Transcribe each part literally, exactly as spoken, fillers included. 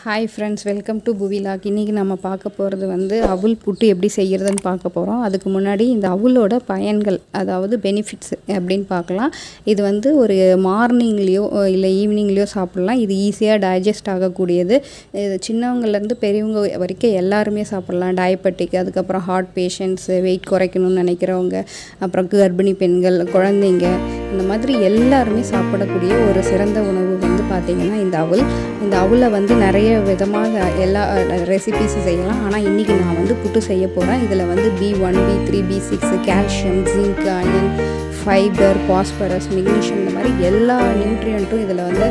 Hi friends, welcome to புவிலாக். இன்றைக்கி நம்ம பார்க்க போகிறது வந்து அவுல் புட்டு எப்படி செய்கிறதுன்னு பார்க்க போகிறோம். அதுக்கு முன்னாடி இந்த அவுலோட பயன்கள், அதாவது பெனிஃபிட்ஸ் அப்படின்னு பார்க்கலாம். இது வந்து ஒரு மார்னிங்லேயோ இல்லை ஈவினிங்லேயோ சாப்பிட்லாம். இது ஈஸியாக டைஜஸ்ட் ஆகக்கூடியது. இது சின்னவங்கலேருந்து பெரியவங்க வரைக்கும் எல்லாருமே சாப்பிட்லாம். டயபெட்டிக், அதுக்கப்புறம் ஹார்ட் பேஷண்ட்ஸு, வெயிட் குறைக்கணும்னு நினைக்கிறவங்க, அப்புறம் கர்ப்பிணி பெண்கள், குழந்தைங்க, இந்த மாதிரி எல்லாருமே சாப்பிடக்கூடிய ஒரு சிறந்த உணவு வந்து பார்த்திங்கன்னா இந்த அவுல். இந்த அவுலை வந்து நிறைய விதமாக எல்லா ரெசிபீஸ் செய்யலாம். ஆனால் இன்றைக்கி நான் வந்து புட்டு செய்ய போகிறேன். இதில் வந்து B one B three B six calcium, zinc, iron, fibre, phosphorus, magnesium, இந்த மாதிரி எல்லா நியூட்ரியண்ட்டும் இதில் வந்து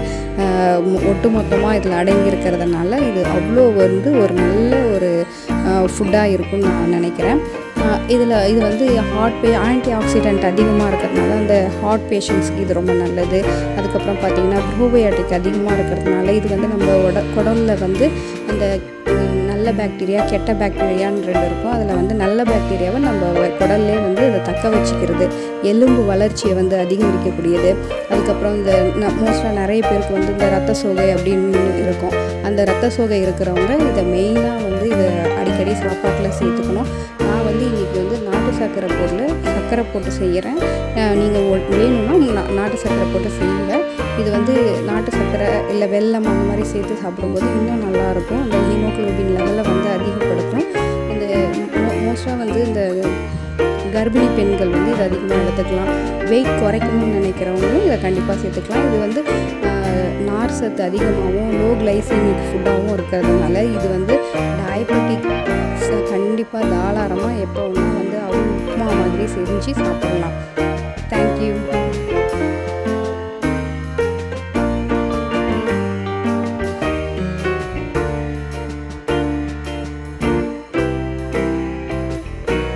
ஒட்டு மொத்தமாக இதில் அடங்கியிருக்கிறதுனால இது அவ்வளோ வந்து ஒரு நல்ல ஒரு ஃபுட்டாக இருக்கும்னு நான் நினைக்கிறேன். இதில் இது வந்து ஹார்ட் பே ஆன்டி ஆக்சிடென்ட் அதிகமாக இருக்கிறதுனால அந்த ஹார்ட் பேஷண்ட்ஸ்க்கு இது ரொம்ப நல்லது. அதுக்கப்புறம் பார்த்திங்கன்னா ப்ரோபயோட்டிக் அதிகமாக இருக்கிறதுனால இது வந்து நம்ம உட குடலில் வந்து அந்த நல்ல பாக்டீரியா, கெட்ட பாக்டீரியான்னு ரெண்டு இருக்கும். அதில் வந்து நல்ல பாக்டீரியாவை நம்ம குடல்லே வந்து இதை தக்க வச்சுக்கிறது, எலும்பு வளர்ச்சியை வந்து அதிகரிக்கக்கூடியது. அதுக்கப்புறம் இந்த மோஸ்ட்டாக நிறைய பேருக்கு வந்து இந்த ரத்த சோகை அப்படின்னு இருக்கும். அந்த ரத்த சோகை இருக்கிறவங்க இதை மெயினாக வந்து இதை அடிக்கடி சாப்பாட்டில் சேர்த்துக்கணும். நான் வந்து இன்றைக்கி வந்து நாட்டு சர்க்கரை போட்டு சர்க்கரை போட்டு செய்கிறேன். நீங்கள் வேணும்னா நாட்டு சர்க்கரை போட்டு செய்யுங்க. இது வந்து நாட்டு சர்க்கரை இல்லை வெல்லம் அந்த மாதிரி சேர்த்து சாப்பிடும்போது இன்னும் நல்லாயிருக்கும். அந்த ஹீமோக்ளோபின் லெவலை வந்து அதிகப்படுத்தும். இந்த மோஸ்ட்டாக வந்து இந்த கர்ப்பிணி பெண்கள் வந்து இதை அதிகமாக எடுத்துக்கலாம். வெயிட் குறைக்கணும்னு நினைக்கிறவங்களும் இதை கண்டிப்பாக சேர்த்துக்கலாம். இது வந்து நார் சத்து அதிகமாகவும் லோ கிளைசெமிக் ஃபுட்டாகவும் இருக்கிறதுனால இது வந்து டயபெட்டிக் கண்டிப்பாக தாராளமாக எப்போ ஒன்றா வந்து அவங்க உப்புமா மாதிரி செஞ்சு சாப்பிடலாம். தேங்க்யூ.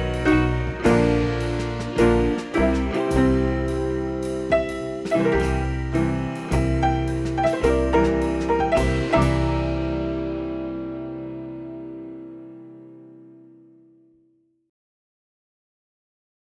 Thank you.